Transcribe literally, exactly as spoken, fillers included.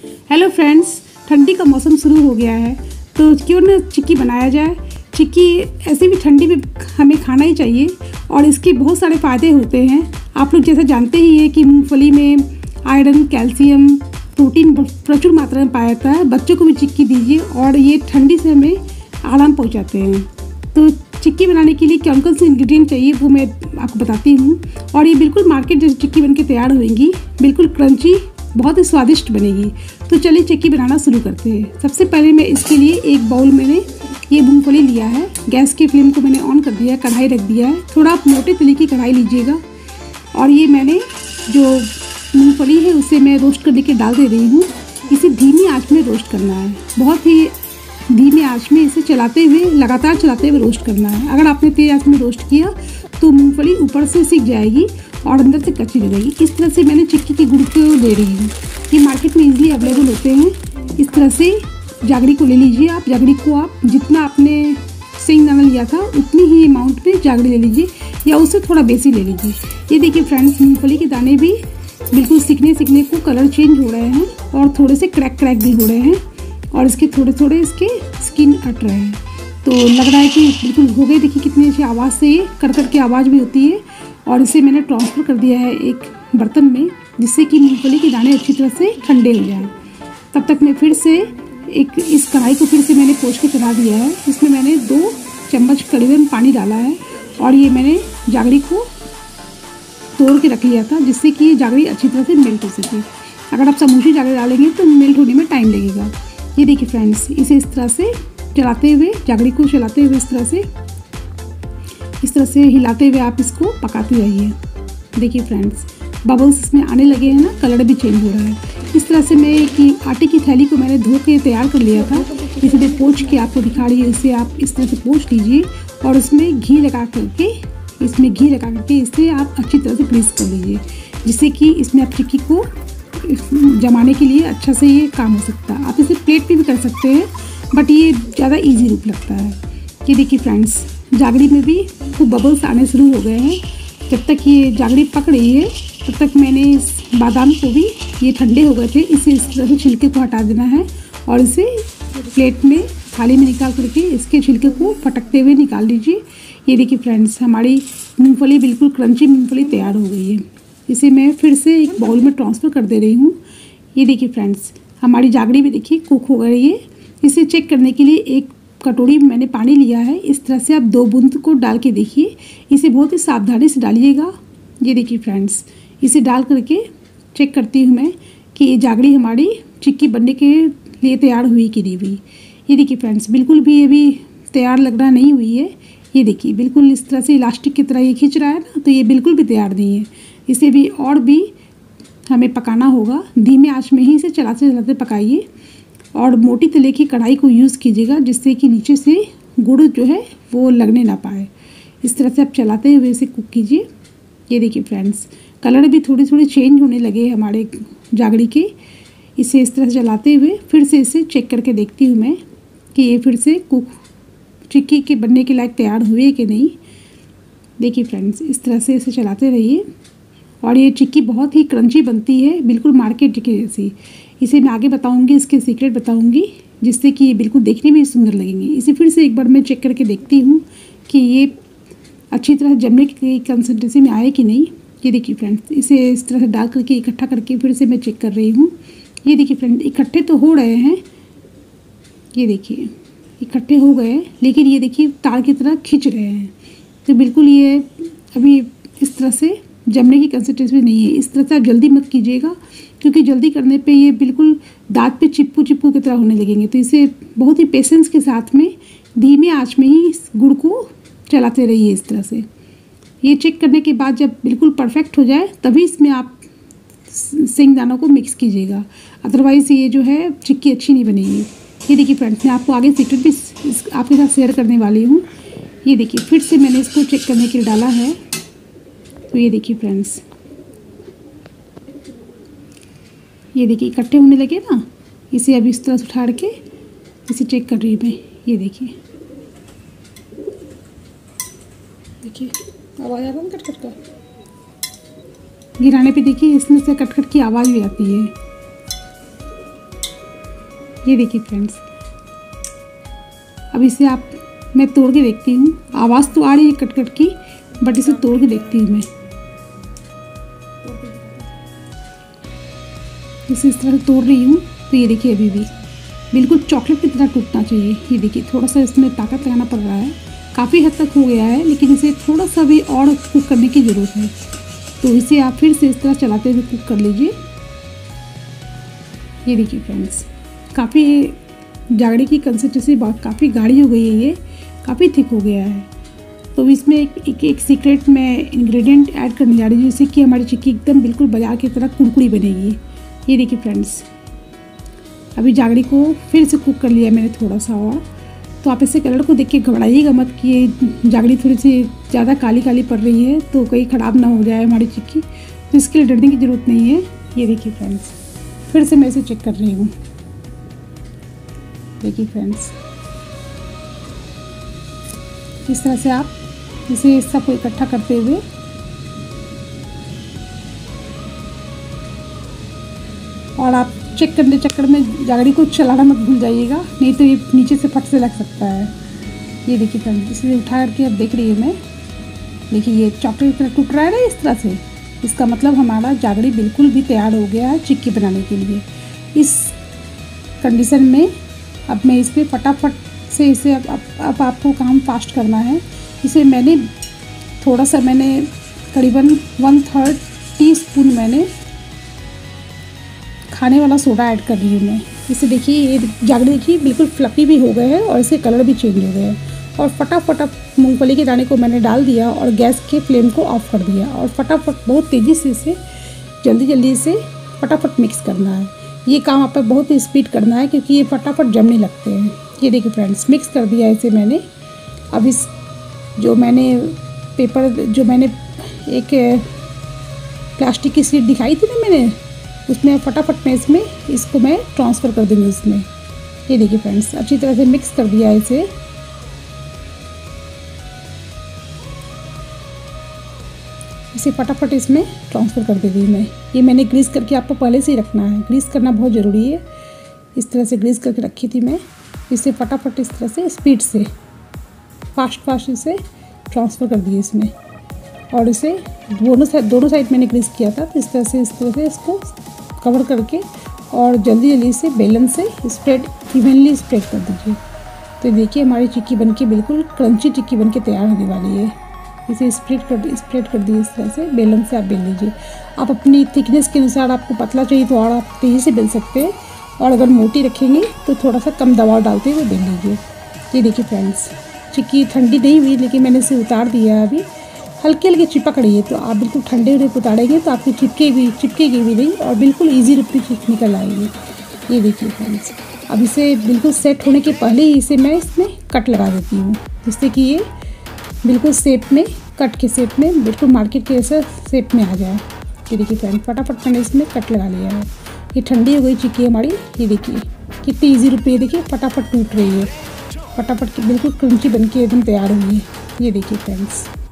Hello friends, ठंडी का मौसम शुरू हो गया है तो क्यों ना चिक्की बनाया जाए। चिक्की ऐसे भी ठंडी में हमें खाना ही चाहिए और इसके बहुत सारे फ़ायदे होते हैं। आप लोग जैसा जानते ही हैं कि मूंगफली में आयरन, कैल्शियम, प्रोटीन प्रचुर मात्रा में पाया जाता है। बच्चों को भी चिक्की दीजिए और ये ठंडी से हमें आराम पहुंचाते हैं। तो चिक्की बनाने के लिए कौन कौन से इंग्रेडिएंट चाहिए वो मैं आपको बताती हूँ। और ये बिल्कुल मार्केट जैसी चिक्की बनके तैयार होएगी, बिल्कुल क्रंची, बहुत ही स्वादिष्ट बनेगी। तो चलिए चिक्की बनाना शुरू करते हैं। सबसे पहले मैं इसके लिए एक बाउल मैंने ये मूंगफली लिया है। गैस की फ्लेम को मैंने ऑन कर दिया है, कढ़ाई रख दिया है। थोड़ा आप मोटे तले की कढ़ाई लीजिएगा और ये मैंने जो मूंगफली है उसे मैं रोस्ट करने के डाल दे रही हूँ। इसे धीमी आंच में रोस्ट करना है, बहुत ही धीमी आंच में इसे चलाते हुए, लगातार चलाते हुए रोस्ट करना है। अगर आपने तेज आंच में रोस्ट किया तो मूंगफली ऊपर से सिक जाएगी और अंदर से कच्ची रहेगी। इस तरह से मैंने चिक्की के गुड़ को ले रही हूँ। ये मार्केट में इजीली अवेलेबल होते हैं। इस तरह से जागरी को ले लीजिए। आप जागरी को आप जितना आपने सिंगदाना लिया था उतनी ही अमाउंट में जागरी ले लीजिए या उससे थोड़ा बेसी ले लीजिए। ये देखिए फ्रेंड्स, मूंगफली के दाने भी बिल्कुल सिकने सिकने को कलर चेंज हो रहे हैं और थोड़े से क्रैक क्रैक भी हो रहे हैं और इसके थोड़े थोड़े इसके स्किन हट रहे हैं। तो लग रहा है कि बिल्कुल हो गए। देखिए कितनी अच्छी आवाज़ से ये कर कर की आवाज़ भी होती है। और इसे मैंने ट्रांसफ़र कर दिया है एक बर्तन में, जिससे कि मूंगफली के दाने अच्छी तरह से ठंडे हो जाएं। तब तक मैं फिर से एक इस कढ़ाई को फिर से मैंने पोंछ के चढ़ा दिया है। इसमें मैंने दो चम्मच करीबन पानी डाला है और ये मैंने जागरी को तोड़ के रख लिया था, जिससे कि ये जागरी अच्छी तरह से मेल्ट हो सके। अगर आप समूची जागरी डालेंगे तो मेल्ट होने में टाइम लगेगा। ये देखिए फ्रेंड्स, इसे इस तरह से चलाते हुए, जागरी को चलाते हुए इस तरह से इस तरह से हिलाते हुए आप इसको पकाते रहिए। देखिए फ्रेंड्स, बबल्स इसमें आने लगे हैं ना, कलर भी चेंज हो रहा है। इस तरह से मैं एक आटे की थैली को मैंने धो के तैयार कर लिया था। इसे मैं पोंछ के आपको दिखा रही हूँ। इसे आप इस तरह से पोंछ लीजिए और इसमें घी लगा करके इसमें घी लगा करके इसे आप अच्छी तरह से ग्रीस कर लीजिए, जिससे कि इसमें आप चिक्की को जमाने के लिए अच्छा से ये काम हो सकता है। आप इसे प्लेट पे भी कर सकते हैं, बट ये ज़्यादा इजी रूप लगता है। ये देखिए फ्रेंड्स, जागरी में भी खूब बबल्स आने शुरू हो गए हैं। जब तक ये जागरी पक रही है तब तक मैंने इस बादाम को भी, ये ठंडे हो गए थे, इसे इस तरह से छिलके को हटा देना है और इसे प्लेट में थाली में निकाल करके इसके छिलके को फटकते हुए निकाल लीजिए। ये देखिए फ्रेंड्स, हमारी मूँगफली बिल्कुल क्रंची मूँगफली तैयार हो गई है। इसे मैं फिर से एक बाउल में ट्रांसफ़र कर दे रही हूँ। ये देखिए फ्रेंड्स, हमारी जागरी भी देखिए कुक हो गई है। इसे चेक करने के लिए एक कटोरी में मैंने पानी लिया है। इस तरह से आप दो बूंद को डाल के देखिए। इसे बहुत ही सावधानी से डालिएगा। ये देखिए फ्रेंड्स, इसे डाल करके चेक करती हूँ मैं कि ये जागरी हमारी चिक्की बनने के लिए तैयार हुई कि नहीं हुई। ये देखिए फ्रेंड्स, बिल्कुल भी ये भी तैयार लग रहा नहीं हुई है। ये देखिए बिल्कुल इस तरह से इलास्टिक की तरह ये खींच रहा है ना, तो ये बिल्कुल भी तैयार नहीं है। इसे भी और भी हमें पकाना होगा। धीमे आंच में ही इसे चलाते चलाते पकाइए और मोटी तले की कढ़ाई को यूज़ कीजिएगा, जिससे कि नीचे से गुड़ जो है वो लगने ना पाए। इस तरह से आप चलाते हुए इसे कुक कीजिए। ये देखिए फ्रेंड्स, कलर भी थोड़ी थोड़ी चेंज होने लगे हमारे जागरी के। इसे इस तरह से चलाते हुए फिर से इसे चेक करके देखती हूँ मैं कि ये फिर से कुक चिक्की के बनने के लायक तैयार हुए कि नहीं। देखिए फ्रेंड्स, इस तरह से इसे चलाते रहिए और ये चिक्की बहुत ही क्रंची बनती है, बिल्कुल मार्केट चिक्की जैसी। इसे मैं आगे बताऊंगी, इसके सीक्रेट बताऊंगी, जिससे कि ये बिल्कुल देखने में सुंदर लगेंगी। इसे फिर से एक बार मैं चेक करके देखती हूँ कि ये अच्छी तरह जमने की कंसिस्टेंसी में आए कि नहीं। ये देखिए फ्रेंड्स, इसे इस तरह से डाल करके इकट्ठा करके फिर से मैं चेक कर रही हूँ। ये देखिए फ्रेंड्स, इकट्ठे तो हो रहे हैं। ये देखिए इकट्ठे हो गए, लेकिन ये देखिए तार की तरह खींच रहे हैं। तो बिल्कुल ये अभी इस तरह से जमने की कंसिस्टेंसी नहीं है। इस तरह से आप जल्दी मत कीजिएगा, क्योंकि जल्दी करने पे ये बिल्कुल दांत पे चिपकू चिपकू की तरह होने लगेंगे। तो इसे बहुत ही पेशेंस के साथ में धीमे आंच में ही इस गुड़ को चलाते रहिए। इस तरह से ये चेक करने के बाद जब बिल्कुल परफेक्ट हो जाए तभी इसमें आप सिंगदानों को मिक्स कीजिएगा, अदरवाइज़ ये जो है चिक्की अच्छी नहीं बनेगी। ये देखिए फ्रेंड्स, मैं आपको आगे सीक्रेट भी आपके साथ शेयर करने वाली हूँ। ये देखिए फिर से मैंने इसको चेक करने के लिए डाला है। तो ये देखिए फ्रेंड्स, ये देखिए इकट्ठे होने लगे ना। इसे अभी इस तरह से उठाड़ के इसे चेक कर रही हूँ मैं। ये देखिए देखिए आवाज़ आ रहा है कट कट का। गिराने पे देखिए इसमें से कट कट की आवाज़ भी आती है। ये देखिए फ्रेंड्स, अब इसे आप मैं तोड़ के देखती हूँ। आवाज़ तो आ रही है कट कट की, बट इसे तोड़ के देखती हूँ मैं। इसे इस तरह से तोड़ रही हूँ तो ये देखिए अभी भी बिल्कुल चॉकलेट की तरह टूटना चाहिए। ये देखिए थोड़ा सा इसमें ताकत लगाना पड़ रहा है, काफ़ी हद तक हो गया है, लेकिन इसे थोड़ा सा भी और कुक करने की ज़रूरत है। तो इसे आप फिर से इस तरह चलाते हुए कुक कर लीजिए। ये देखिए फ्रेंड्स, काफ़ी जागड़ी की कंसिस्टेंसी काफ़ी गाढ़ी हो गई है, ये काफ़ी थिक हो गया है। तो इसमें एक एक, एक सीक्रेट मैं इंग्रेडिएंट ऐड करने जा रही हूँ, जिससे कि हमारी चिक्की एकदम बिल्कुल बाजार की तरह कुरकुरी बनेगी। ये देखिए फ्रेंड्स, अभी जागड़ी को फिर से कुक कर लिया मैंने थोड़ा सा और। तो आप इसे कलर को देख के घबराइएगा मत कि ये जागड़ी थोड़ी सी ज़्यादा काली काली पड़ रही है तो कहीं ख़राब ना हो जाए हमारी चिक्की, तो इसके लिए डरने की ज़रूरत नहीं है। ये देखिए फ्रेंड्स, फिर से मैं इसे चेक कर रही हूँ। देखिए फ्रेंड्स, इस तरह से आप इसे सबको इकट्ठा करते हुए और आप चेक करने चक्कर में जागड़ी को चलाना मत भूल जाइएगा, नहीं तो ये नीचे से फट से लग सकता है। ये देखिए फ्रेंड्स, इसे उठा करके अब देख रही हूँ मैं। देखिए ये चॉकलेट की तरह टूट रहा है ना इस तरह से, इसका मतलब हमारा जागड़ी बिल्कुल भी तैयार हो गया है चिक्की बनाने के लिए। इस कंडीशन में अब मैं इसमें फटाफट से इसे अब अब, अब आपको काम फास्ट करना है। इसे मैंने थोड़ा सा मैंने करीबन वन थर्ड टी स्पून मैंने खाने वाला सोडा ऐड कर रही हूँ मैं। इसे देखिए ये जागड़ी देखिए बिल्कुल फ्लफी भी हो गए हैं और इसे कलर भी चेंज हो गए हैं। और फटाफट अब मूंगफली के दाने को मैंने डाल दिया और गैस के फ्लेम को ऑफ कर दिया और फटाफट बहुत तेज़ी से इसे जल्दी जल्दी इसे फटाफट मिक्स करना है। ये काम आप बहुत ही स्पीड करना है क्योंकि ये फटाफट जमने लगते हैं। ये देखिए फ्रेंड्स, मिक्स कर दिया इसे मैंने। अब इस जो मैंने पेपर जो मैंने एक प्लास्टिक की शीट दिखाई थी ना मैंने, उसमें फटाफट मैं इसमें इसको मैं ट्रांसफ़र कर दूँगी इसमें। ये देखिए फ्रेंड्स, अच्छी तरह से मिक्स कर दिया इसे। इसे फटाफट इसमें ट्रांसफ़र कर दे रही मैं। ये मैंने ग्रीस करके आपको पहले से ही रखना है, ग्रीस करना बहुत ज़रूरी है। इस तरह से ग्रीस करके रखी थी मैं। इसे फटाफट इस तरह से स्पीड से फास्ट फास्ट इसे ट्रांसफ़र कर दिए इसमें। और इसे दोनों साइड दोनों साइड मैंने ग्रीस किया था, तो इस तरह से इस तरह से इसको कवर करके और जल्दी जल्दी से बेलन से स्प्रेड इवनली स्प्रेड कर दीजिए। तो देखिए हमारी चिक्की बनके बिल्कुल क्रंची चिक्की बनके तैयार होने वाली है। इसे स्प्रेड कर स्प्रेड कर दिए इस तरह से, बेलन से आप बेल लीजिए। आप अपनी थिकनेस के अनुसार, आपको पतला चाहिए तो और आप तेज़ी से बेल सकते हैं, और अगर मोटी रखेंगे तो थोड़ा सा कम दबाव डालते हुए बेल लीजिए। ये देखिए फ्रेंड्स, चिक्की ठंडी नहीं हुई लेकिन मैंने इसे उतार दिया है। अभी हल्के हल्के चिपक रही है, तो आप बिल्कुल ठंडे हुए उतारेंगे तो आपकी चिपके भी चिपकेगी भी नहीं और बिल्कुल ईजी रूप में निकल आएगी। ये देखिए फ्रेंड्स, अब इसे बिल्कुल सेट होने के पहले ही इसे मैं इसमें कट लगा देती हूँ, जिससे कि ये बिल्कुल शेप में, कट के शेप में, बिल्कुल मार्केट के ऐसा शेप में आ जाए। ये देखिए फ्रेंड, फटाफट मैंने इसमें कट लगा लिया है। ये ठंडी हो गई चिक्की हमारी। ये देखिए कितनी ईजी रूप में, देखिए फटाफट टूट रही है, फटाफट बिल्कुल क्रंची बन के एकदम तैयार हुई है। ये देखिए फ्रेंड्स।